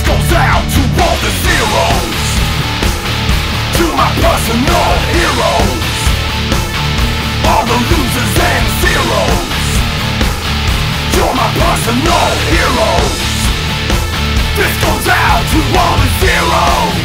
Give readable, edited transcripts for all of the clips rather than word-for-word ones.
goes out to all the zeros, to my personal heroes, all the losers and zeros. You're my personal heroes. This goes out to all the zeros.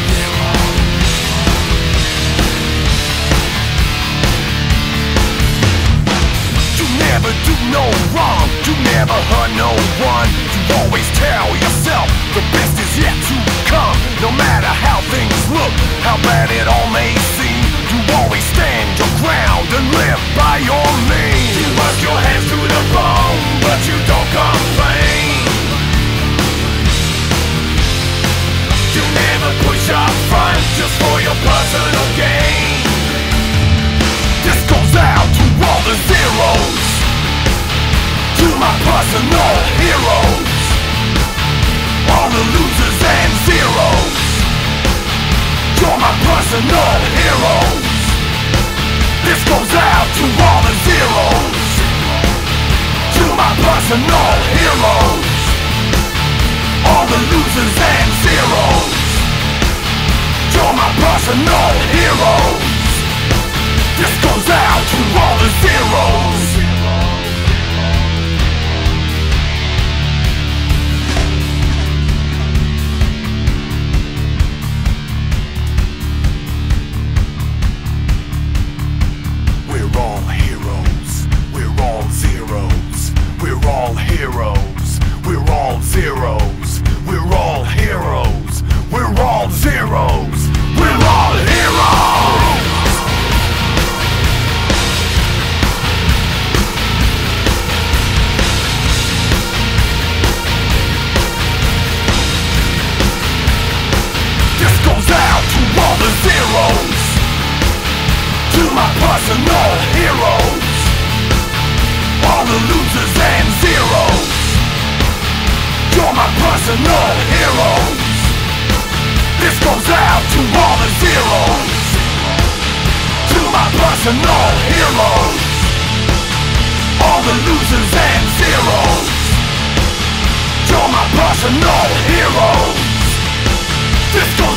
You never do no wrong, you never hurt no one. You always tell yourself the best is yet to come. No matter how things look, how bad it all may seem, you always stand your ground and live by your means. You work your hands to the bone, but you don't complain. You never push up front just for your personal gain. This goes out to all the zeros, to my personal heroes, all the losers and zeros. You're my personal heroes. This goes out to all the zeros, to my personal heroes, all the losers and zeros. You're my personal heroes. This goes out to all the zeros. We're all heroes. We're all zeros. We're all heroes. We're all zeros. We're all heroes. We're all zeros. We're all heroes. This goes out to all the zeros, to my personal heroes, all the losers and zeros. You're my personal heroes. This goes out to all the zeros, to my personal heroes, all the losers and zeros. You're my personal heroes. This goes